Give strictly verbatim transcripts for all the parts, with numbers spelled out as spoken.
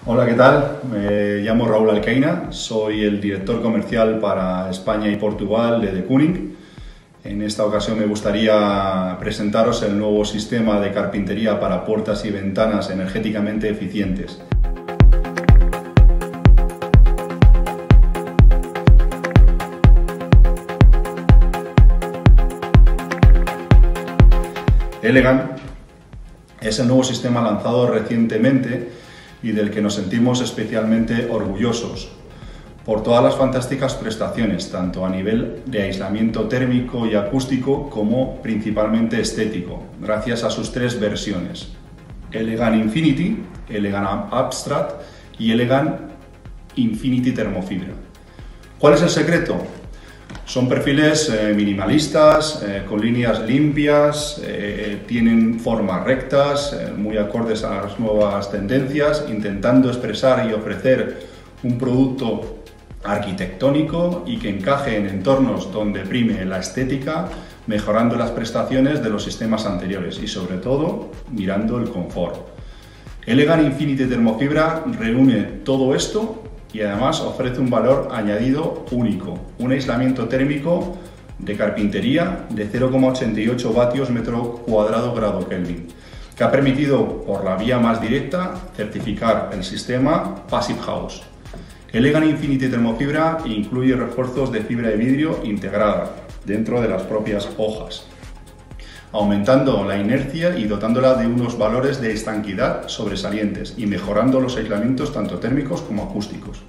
Hola, ¿qué tal? Me llamo Raúl Alcaina, soy el director comercial para España y Portugal de De Kooning. En esta ocasión me gustaría presentaros el nuevo sistema de carpintería para puertas y ventanas energéticamente eficientes. Elegant es el nuevo sistema lanzado recientemente y del que nos sentimos especialmente orgullosos por todas las fantásticas prestaciones, tanto a nivel de aislamiento térmico y acústico como principalmente estético, gracias a sus tres versiones: Elegant Infinity, Elegant Abstract y Elegant Infinity Thermofibra. ¿Cuál es el secreto? Son perfiles eh, minimalistas, eh, con líneas limpias, eh, tienen formas rectas, eh, muy acordes a las nuevas tendencias, intentando expresar y ofrecer un producto arquitectónico y que encaje en entornos donde prime la estética, mejorando las prestaciones de los sistemas anteriores y, sobre todo, mirando el confort. Elegant Infinity Thermofibra reúne todo esto y además ofrece un valor añadido único, un aislamiento térmico de carpintería de cero coma ochenta y ocho vatios metro cuadrado grado Kelvin, que ha permitido, por la vía más directa, certificar el sistema Passive House. Elegant Infinity Thermofibra incluye refuerzos de fibra de vidrio integrada dentro de las propias hojas, aumentando la inercia y dotándola de unos valores de estanquidad sobresalientes y mejorando los aislamientos tanto térmicos como acústicos.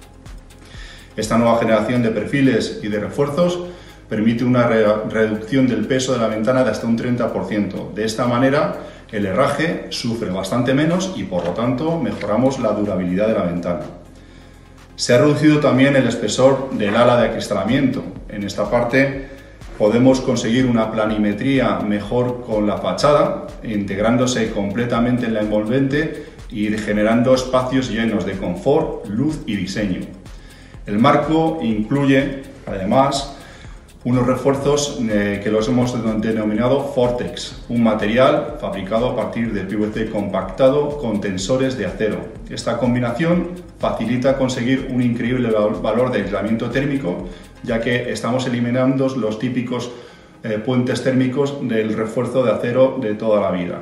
Esta nueva generación de perfiles y de refuerzos permite una re reducción del peso de la ventana de hasta un treinta por ciento. De esta manera, el herraje sufre bastante menos y, por lo tanto, mejoramos la durabilidad de la ventana. Se ha reducido también el espesor del ala de acristalamiento. En esta parte podemos conseguir una planimetría mejor con la fachada, integrándose completamente en la envolvente y generando espacios llenos de confort, luz y diseño. El marco incluye, además, unos refuerzos eh, que los hemos denominado Vortex, un material fabricado a partir de P V C compactado con tensores de acero. Esta combinación facilita conseguir un increíble valor de aislamiento térmico, ya que estamos eliminando los típicos eh, puentes térmicos del refuerzo de acero de toda la vida.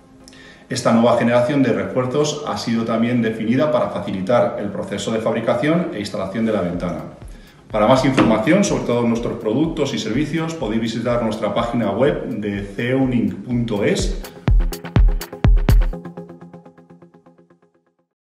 Esta nueva generación de refuerzos ha sido también definida para facilitar el proceso de fabricación e instalación de la ventana. Para más información sobre todos nuestros productos y servicios podéis visitar nuestra página web de ceoning punto es